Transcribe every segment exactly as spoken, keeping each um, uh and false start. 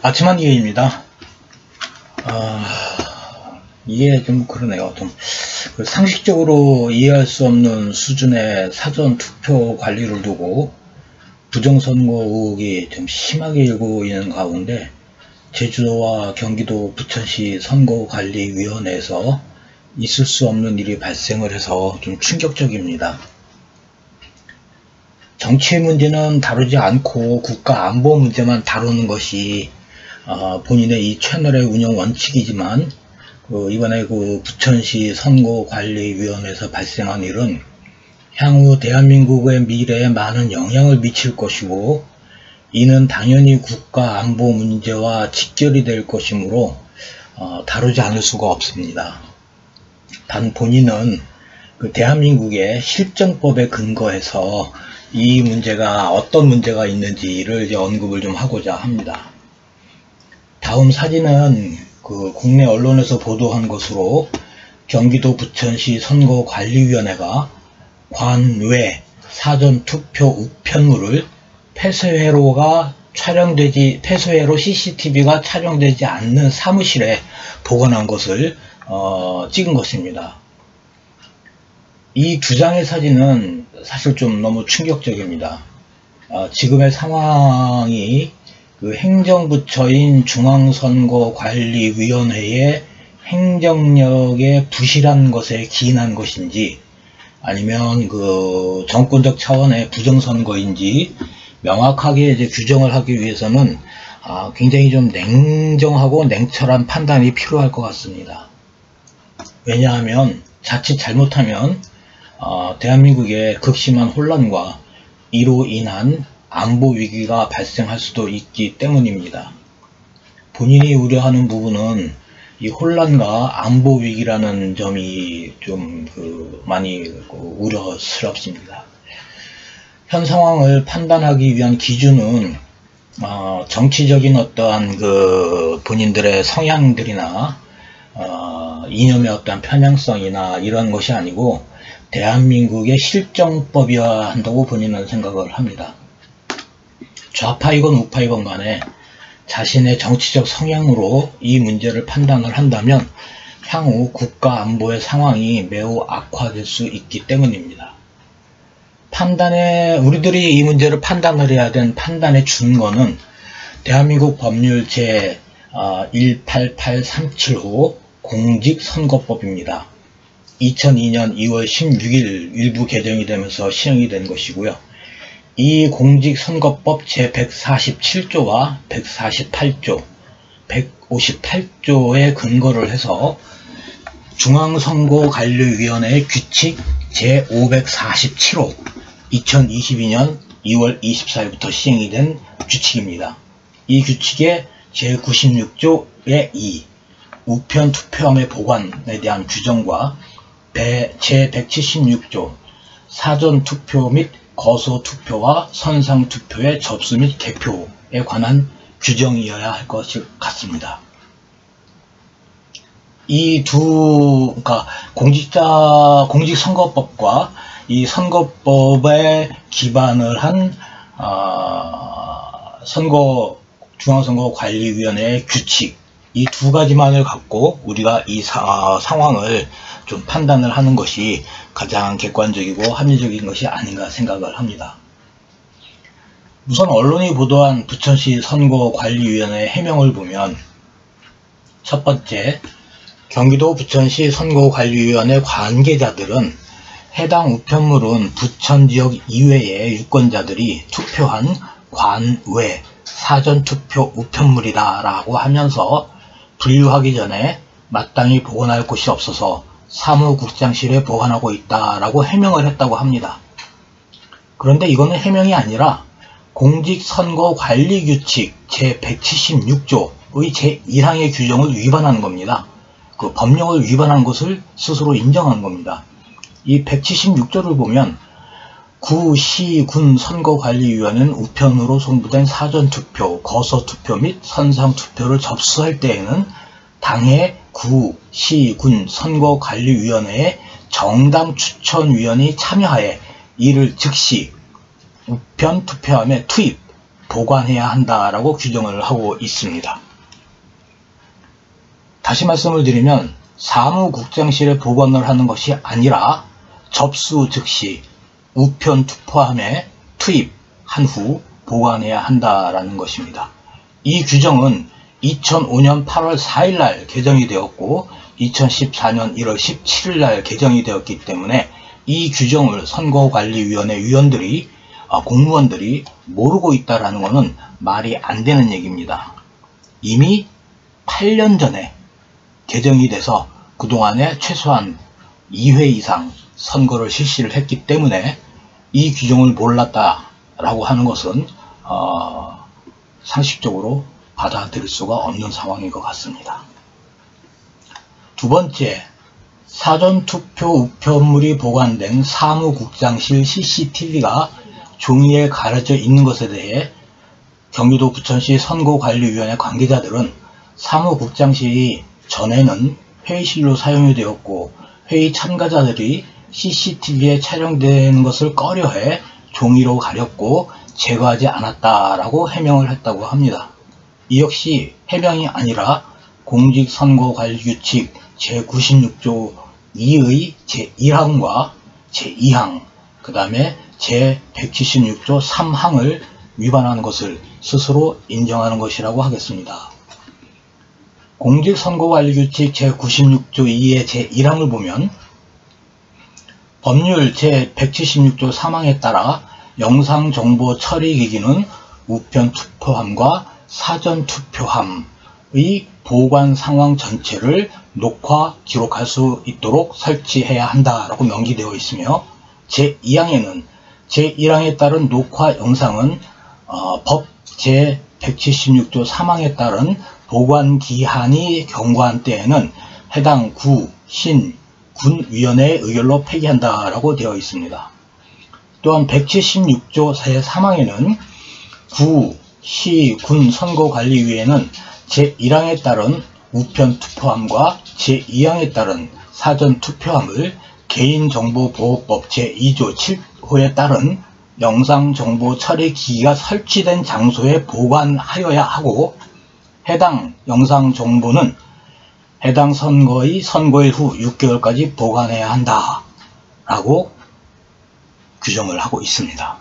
아침한 이해입니다. 아, 이해 좀 그러네요. 좀 상식적으로 이해할 수 없는 수준의 사전 투표 관리를 두고 부정선거 의혹이 좀 심하게 일고 있는 가운데 제주도와 경기도 부천시 선거관리위원회에서 있을 수 없는 일이 발생을 해서 좀 충격적입니다. 정치 문제는 다루지 않고 국가 안보 문제만 다루는 것이 어, 본인의 이 채널의 운영 원칙이지만 그 이번에 그 부천시 선거관리위원회에서 발생한 일은 향후 대한민국의 미래에 많은 영향을 미칠 것이고 이는 당연히 국가 안보 문제와 직결이 될 것이므로 어, 다루지 않을 수가 없습니다. 단 본인은 그 대한민국의 실정법에 근거해서 이 문제가 어떤 문제가 있는지를 이제 언급을 좀 하고자 합니다. 다음 사진은 그 국내 언론에서 보도한 것으로 경기도 부천시 선거관리위원회가 관외 사전투표 우편물을 폐쇄회로가 촬영되지 폐쇄회로 씨씨티비가 촬영되지 않는 사무실에 보관한 것을 어, 찍은 것입니다. 이 두 장의 사진은 사실 좀 너무 충격적입니다. 어, 지금의 상황이 그 행정부처인 중앙선거관리위원회의 행정력에 부실한 것에 기인한 것인지 아니면 그 정권적 차원의 부정선거인지 명확하게 이제 규정을 하기 위해서는 아, 굉장히 좀 냉정하고 냉철한 판단이 필요할 것 같습니다. 왜냐하면 자칫 잘못하면 어, 대한민국의 극심한 혼란과 이로 인한 안보 위기가 발생할 수도 있기 때문입니다. 본인이 우려하는 부분은 이 혼란과 안보 위기라는 점이 좀 그 많이 그 우려스럽습니다. 현 상황을 판단하기 위한 기준은 어, 정치적인 어떠한 그 본인들의 성향들이나 어, 이념의 어떠한 편향성이나 이런 것이 아니고 대한민국의 실정법이어야 한다고 본인은 생각을 합니다. 좌파이건 우파이건 간에 자신의 정치적 성향으로 이 문제를 판단을 한다면 향후 국가 안보의 상황이 매우 악화될 수 있기 때문입니다. 판단에 우리들이 이 문제를 판단을 해야 된 판단의 준거는 대한민국 법률 제 일팔팔삼칠호 공직선거법입니다. 이천이년 이월 십육일 일부 개정이 되면서 시행이 된 것이고요. 이 공직선거법 제백사십칠조와 백사십팔조, 백오십팔조에 근거를 해서 중앙선거관리위원회의 규칙 제오백사십칠호 이천이십이년 이월 이십사일부터 시행이 된 규칙입니다. 이 규칙의 제구십육조의 이 우편 투표함의 보관에 대한 규정과 제백칠십육조 사전투표 및 거소투표와 선상투표의 접수 및 개표에 관한 규정이어야 할 것 같습니다. 이 두, 그러니까 공직자, 공직선거법과 이 선거법에 기반을 한, 어, 선거, 중앙선거관리위원회의 규칙, 이 두 가지만을 갖고 우리가 이 사, 어, 상황을 좀 판단을 하는 것이 가장 객관적이고 합리적인 것이 아닌가 생각을 합니다. 우선 언론이 보도한 부천시 선거관리위원회 해명을 보면 첫 번째, 경기도 부천시 선거관리위원회 관계자들은 해당 우편물은 부천 지역 이외의 유권자들이 투표한 관외 사전투표 우편물이다 라고 하면서 분류하기 전에 마땅히 보관할 곳이 없어서 사무국장실에 보관하고 있다라고 해명을 했다고 합니다. 그런데 이거는 해명이 아니라 공직선거관리규칙 제백칠십육조의 제일항의 규정을 위반한 겁니다. 그 법령을 위반한 것을 스스로 인정한 겁니다. 이 백칠십육조를 보면 구, 시, 군 선거관리위원회는 우편으로 송부된 사전투표, 거소투표 및 선상투표를 접수할 때에는 당해 구, 시, 군 선거관리위원회의 정당 추천위원이 참여하에 이를 즉시 우편 투표함에 투입, 보관해야 한다라고 규정을 하고 있습니다. 다시 말씀을 드리면 사무국장실에 보관을 하는 것이 아니라 접수 즉시 우편 투포함에 투입한 후 보관해야 한다라는 것입니다. 이 규정은 이천오 년 팔월 사일 날 개정이 되었고 이천십사 년 일월 십칠일 날 개정이 되었기 때문에 이 규정을 선거관리위원회 위원들이 공무원들이 모르고 있다라는 것은 말이 안 되는 얘기입니다. 이미 팔 년 전에 개정이 돼서 그동안에 최소한 이 회 이상 선거를 실시를 했기 때문에 이 규정을 몰랐다라고 하는 것은 어, 상식적으로 받아들일 수가 없는 상황인 것 같습니다. 두 번째, 사전투표 우편물이 보관된 사무국장실 씨씨티비가 종이에 가려져 있는 것에 대해 경기도 부천시 선거관리위원회 관계자들은 사무국장실이 전에는 회의실로 사용이 되었고 회의 참가자들이 씨씨티비에 촬영되는 것을 꺼려해 종이로 가렸고 제거하지 않았다라고 해명을 했다고 합니다. 이 역시 해명이 아니라 공직선거관리규칙 제구십육 조 이의 제일 항과 제이 항, 그 다음에 제백칠십육 조 삼 항을 위반하는 것을 스스로 인정하는 것이라고 하겠습니다. 공직선거관리규칙 제구십육 조 이의 제일 항을 보면 법률 제백칠십육 조 삼 항에 따라 영상정보 처리기기는 우편투표함과 사전투표함의 보관 상황 전체를 녹화, 기록할 수 있도록 설치해야 한다라고 명기되어 있으며 제이 항에는 제일 항에 따른 녹화 영상은 어, 법 제백칠십육 조 삼 항에 따른 보관 기한이 경과한 때에는 해당 구, 신, 군위원회의 의결로 폐기한다라고 되어 있습니다. 또한 백칠십육 조 제삼 항에는 구, 시, 군 선거관리위에는 제일 항에 따른 우편투표함과 제이 항에 따른 사전투표함을 개인정보보호법 제이 조 칠 호에 따른 영상정보 처리기기가 설치된 장소에 보관하여야 하고 해당 영상정보는 해당 선거의 선거일 후 육 개월까지 보관해야 한다 라고 규정을 하고 있습니다.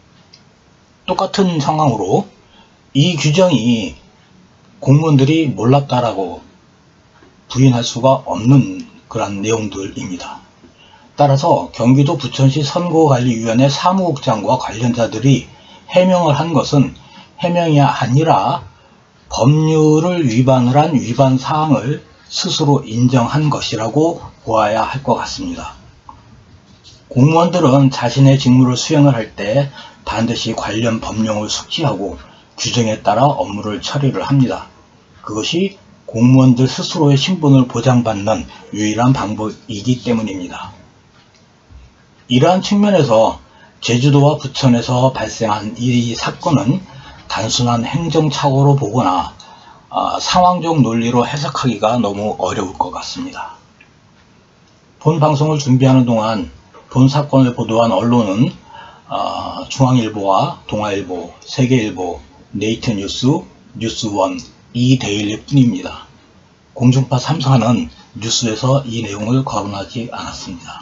똑같은 상황으로 이 규정이 공무원들이 몰랐다라고 부인할 수가 없는 그런 내용들입니다. 따라서 경기도 부천시 선거관리위원회 사무국장과 관련자들이 해명을 한 것은 해명이 아니라 법률을 위반을 한 위반 사항을 스스로 인정한 것이라고 보아야 할 것 같습니다. 공무원들은 자신의 직무를 수행을 할 때 반드시 관련 법령을 숙지하고 규정에 따라 업무를 처리를 합니다. 그것이 공무원들 스스로의 신분을 보장받는 유일한 방법이기 때문입니다. 이러한 측면에서 제주도와 부천에서 발생한 이 사건은 단순한 행정착오로 보거나 어, 상황적 논리로 해석하기가 너무 어려울 것 같습니다. 본 방송을 준비하는 동안 본 사건을 보도한 언론은 어, 중앙일보와 동아일보, 세계일보, 네이트뉴스, 뉴스원, 이데일리 뿐입니다. 공중파 삼 사는 뉴스에서 이 내용을 거론하지 않았습니다.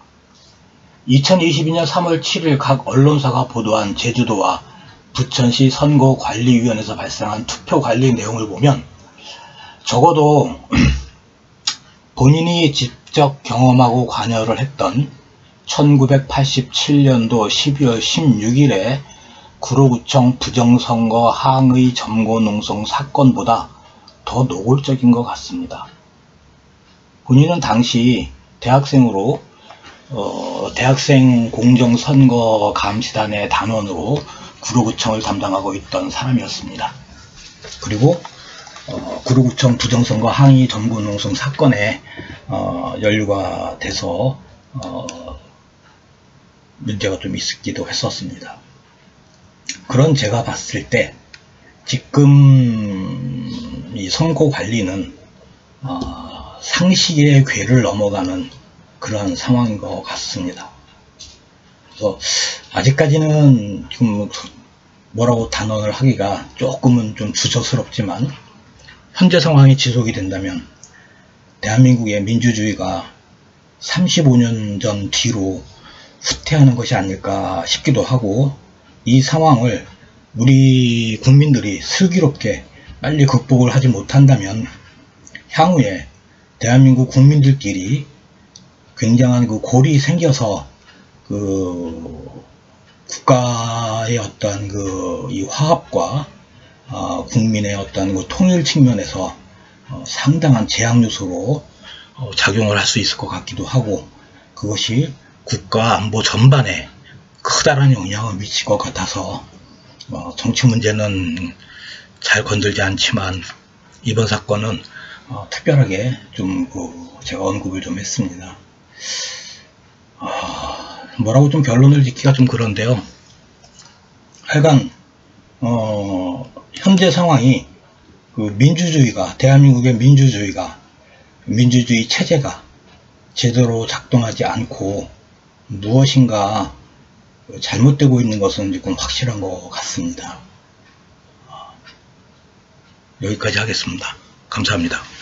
이천이십이 년 삼월 칠일 각 언론사가 보도한 제주도와 부천시 선거관리위원회에서 발생한 투표관리 내용을 보면 적어도 본인이 직접 경험하고 관여를 했던 천구백팔십칠 년도 십이월 십육일에 구로구청 부정선거 항의 점거농성 사건보다 더 노골적인 것 같습니다. 본인은 당시 대학생으로 어, 대학생 공정선거 감시단의 단원으로 구로구청을 담당하고 있던 사람이었습니다. 그리고 어, 구로구청 부정선거 항의 점거농성 사건에 어, 연루가 돼서 어, 문제가 좀 있었기도 했었습니다. 그런 제가 봤을 때 지금 이 선거 관리는 어, 상식의 궤를 넘어가는 그런 상황인 것 같습니다. 그래서 아직까지는 좀 뭐라고 단언을 하기가 조금은 좀 주저스럽지만, 현재 상황이 지속이 된다면 대한민국의 민주주의가 삼십오 년 전 뒤로 후퇴하는 것이 아닐까 싶기도 하고, 이 상황을 우리 국민들이 슬기롭게 빨리 극복을 하지 못한다면 향후에 대한민국 국민들끼리 굉장한 그 골이 생겨서 그 국가의 어떤 그 이 화합과 어 국민의 어떤 그 통일 측면에서 어 상당한 제약 요소로 어 작용을 할 수 있을 것 같기도 하고, 그것이 국가 안보 전반에 커다란 영향을 미칠 것 같아서 어 정치 문제는 잘 건들지 않지만 이번 사건은 어 특별하게 좀 그 제가 언급을 좀 했습니다. 어 뭐라고 좀 결론을 짓기가 좀 그런데요. 하여간 어 현재 상황이 그 민주주의가, 대한민국의 민주주의가, 민주주의 체제가 제대로 작동하지 않고 무엇인가 잘못되고 있는 것은 지금 확실한 것 같습니다. 여기까지 하겠습니다. 감사합니다.